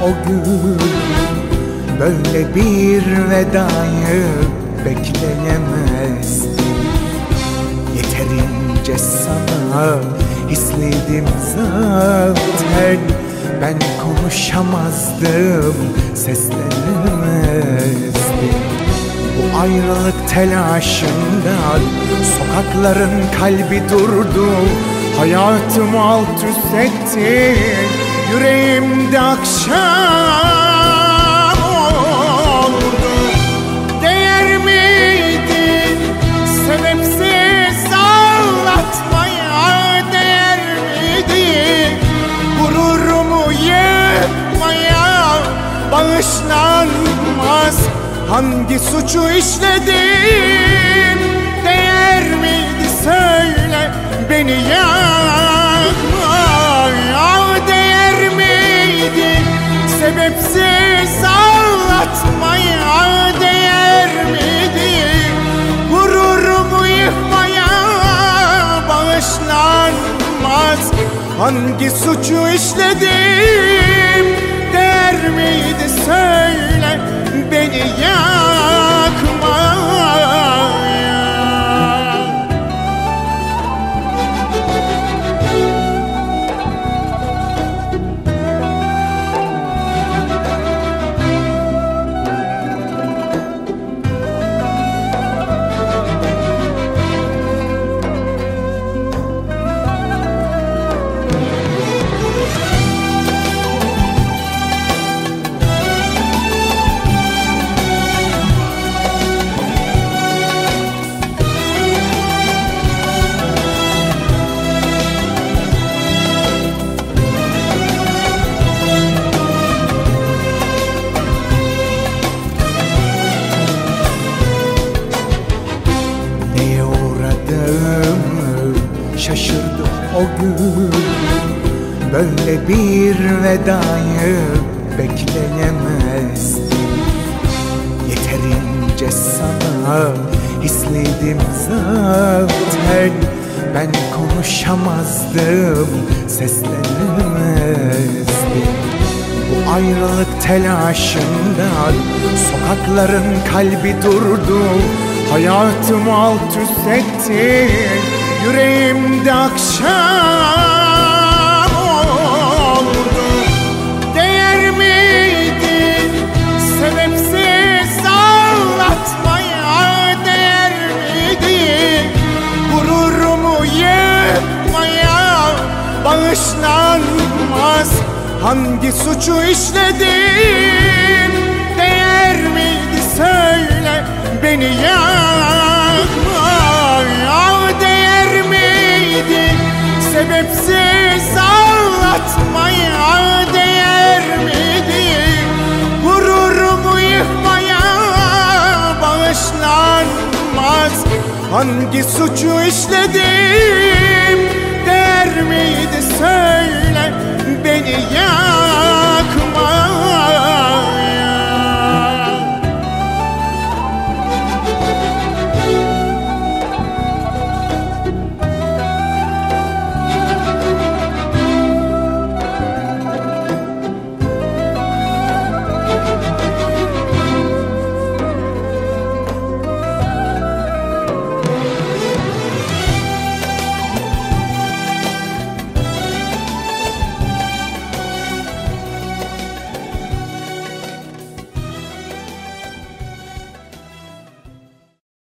o gün. Böyle bir vedayı bekleyemezdim. Yeterince sana hisledim zaten. Ben konuşamazdım, seslenemezdim. Bu ayrılık telaşından sokakların kalbi durdu. Hayatımı alt üst ettin, yüreğimde akşam oldu. Değer miydi sebepsiz ağlatmaya? Değer miydi gururumu yıkmaya? Bağışlanmaz hangi suçu işledim? Değer miydi söyle beni yakmaya? Değer miydi sebepsiz ağlatmaya? Değer miydi gururumu yıkmaya? Bağışlanmaz hangi suçu işledim? Değer miydi söyle beni yakmaya? Şaşırdım o gün. Böyle bir vedayı bekleyemezdim. Yeterince sana hisledim zaten. Ben konuşamazdım, seslenemezdim. Bu ayrılık telaşından sokakların kalbi durdu. Hayatımı alt üst ettin, yüreğimde akşam oldu. Değer miydi sebepsiz ağlatmaya? Değer miydi gururumu yıkmaya? Bağışlanmaz hangi suçu işledim? Değer miydi söyle beni yakmaya? Değer miydi sebepsiz ağlatmaya? Değer miydi gururumu yıkmaya? Bağışlanmaz hangi suçu işledim? Değer miydi söyle beni yakmaya?